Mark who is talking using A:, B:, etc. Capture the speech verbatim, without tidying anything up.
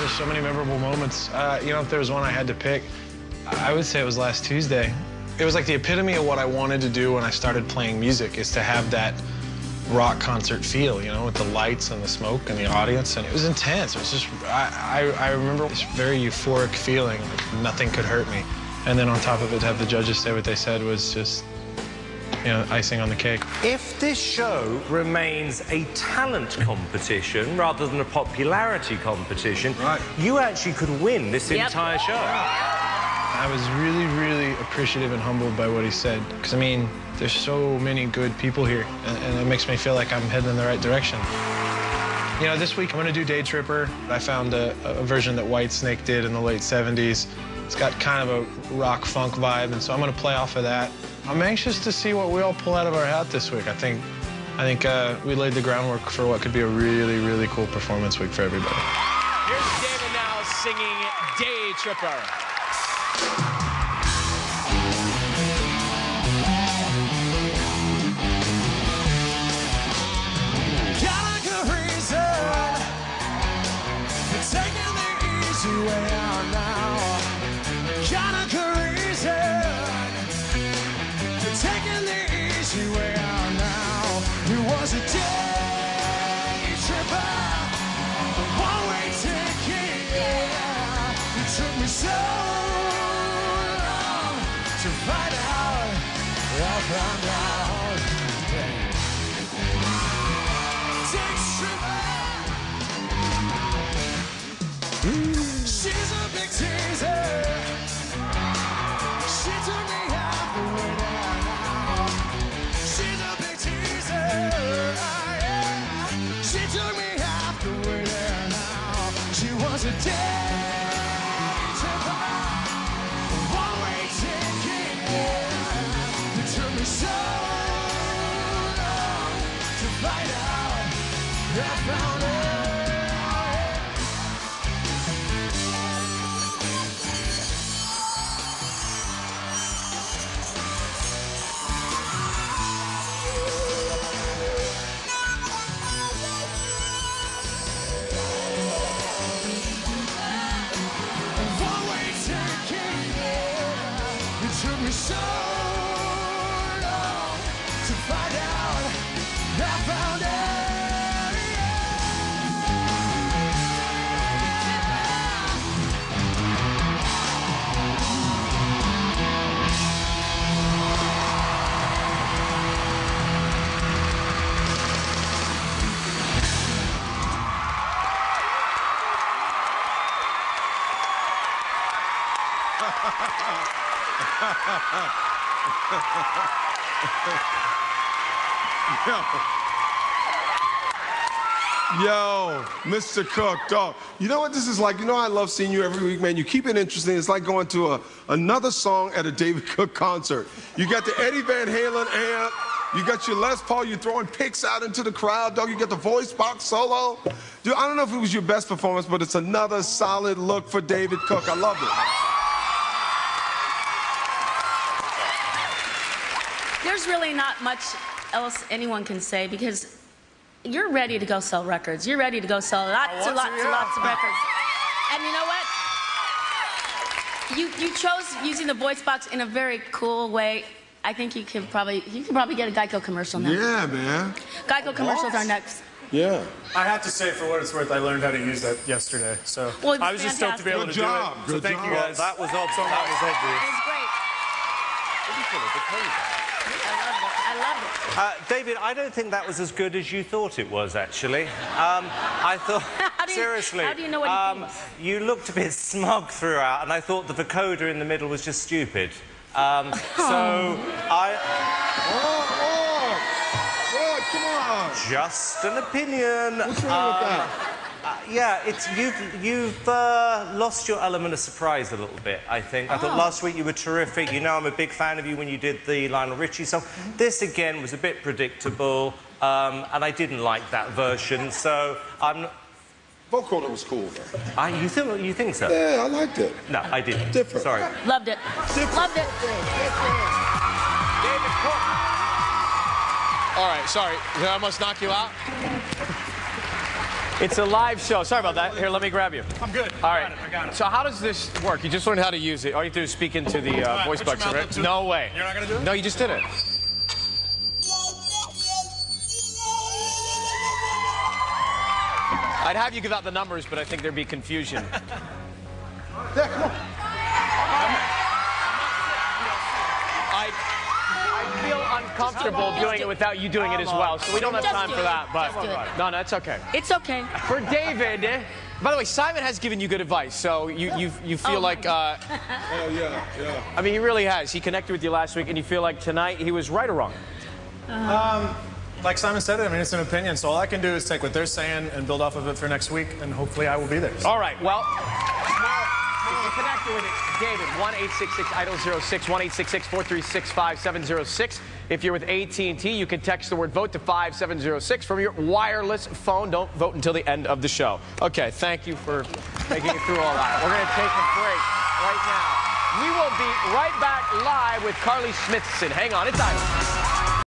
A: there's so many memorable moments. Uh, you know, if there was one I had to pick, I would say it was last Tuesday. It was like the epitome of what I wanted to do when I started playing music, is to have that rock concert feel, you know, with the lights and the smoke and the audience, and it was intense. It was just, I, I, I remember this very euphoric feeling, like nothing could hurt me. And then on top of it, to have the judges say what they said was just, you know, icing on the cake.
B: If this show remains a talent competition rather than a popularity competition, right, you actually could win this yep. entire show.
A: I was really, really appreciative and humbled by what he said. Because, I mean, there's so many good people here, and, and it makes me feel like I'm heading in the right direction. You know, this week I'm going to do Day Tripper. I found a, a version that Whitesnake did in the late seventies. It's got kind of a rock funk vibe, and so I'm going to play off of that. I'm anxious to see what we all pull out of our hat this week. I think, I think uh, we laid the groundwork for what could be a really, really cool performance week for everybody.
C: Here's David now singing Day Tripper.
D: Got a good reason for taking the easy way out now. Got a good reason for taking the easy way out now. It was a day tripper, a one-way ticket. Yeah. It took me so long to find out. I found out. Day tripper. She's a big teaser. She took me half the way down now. She's a big teaser. Oh, yeah. She took me half the way there now. She was a day tripper, a one-way ticket. Yeah. It took me so long to find out. I found it. It took me so long to find out. I found it.
E: Yo, Mister Cook, dog. You know what this is like? You know I love seeing you every week, man. You keep it interesting. It's like going to a, another song at a David Cook concert. You got the Eddie Van Halen amp. You got your Les Paul. You're throwing picks out into the crowd, dog. You got the voice box solo. Dude, I don't know if it was your best performance, but it's another solid look for David Cook. I love it.
F: There's really not much else anyone can say, because you're ready to go sell records. You're ready to go sell lots and lots and lots of records. And you know what? You you chose using the voice box in a very cool way. I think you can probably you can probably get a Geico commercial now.
E: Yeah, man.
F: Geico commercials
E: What?
F: are next.
E: Yeah.
G: I have to say, for what it's worth, I learned how to use that yesterday. So
F: well,
G: I was just stoked to be able
E: Good
G: to
E: job.
G: do it.
E: Good
G: so thank
E: job.
G: you guys.
B: That was obvious. That was obvious.
F: It was great.
B: What do you call it? The code?
F: I loved it. I loved it.
B: Uh, David, I don't think that was as good as you thought it was, actually. Um, I thought,
F: How do you-
B: seriously,
F: how do you know what he
B: um,
F: thinks?
B: you looked a bit smug throughout, and I thought the vocoder in the middle was just stupid. Um, so I...
E: Oh, oh. What? Come on.
B: Just an opinion.
E: What's wrong with that?
B: Uh, yeah, it's you've you've uh, lost your element of surprise a little bit, I think. I
F: Oh.
B: thought last week you were terrific. You know I'm a big fan of you when you did the Lionel Richie song. Mm-hmm. This again was a bit predictable, um, and I didn't like that version. So I'm.
E: Vocoder was cool, though.
B: I, you think you think so?
E: Yeah, I liked it.
B: No, I didn't.
E: Different.
B: Sorry.
F: Loved it.
E: Different.
F: Loved it.
B: David Cook.
C: All right, sorry. Did I almost knock you out? It's a live show. Sorry about that. Here, let me grab you.
G: I'm good.
C: All
G: I
C: right.
G: got it, I got it.
C: So how does this work? You just learned how to use it. All you have to do is speak into the uh,
G: Right,
C: voice
G: put your
C: box,
G: mouth
C: right?
G: up to
C: No
G: it.
C: way.
G: You're not gonna do it?
C: No, you just did it. I'd have you give out the numbers, but I think there'd be confusion.
E: Yeah, come on.
C: I, I feel uncomfortable doing it without you doing it as well, so we don't have
F: Just
C: time
F: do
C: for
F: it.
C: that. But
F: Just do it.
C: no, no, it's okay.
F: It's okay.
C: For David, by the way, Simon has given you good advice, so you you you feel
F: Oh,
C: like uh,
E: Oh, yeah, yeah.
C: I mean, he really has. He connected with you last week, and you feel like tonight he was right or wrong?
G: Like Simon said, I mean, it's an opinion, so all I can do is take what they're saying and build off of it for next week, and hopefully I will be there.
C: All right, well, if you connected with it, David, one eight six six idol zero six, one eight six six, four three six, five seven zero six. If you're with A T and T, you can text the word VOTE to five seven zero six from your wireless phone. Don't vote until the end of the show. Okay, thank you for making it through all that. We're going to take a break right now. We will be right back live with Carly Smithson. Hang on, it's Idol.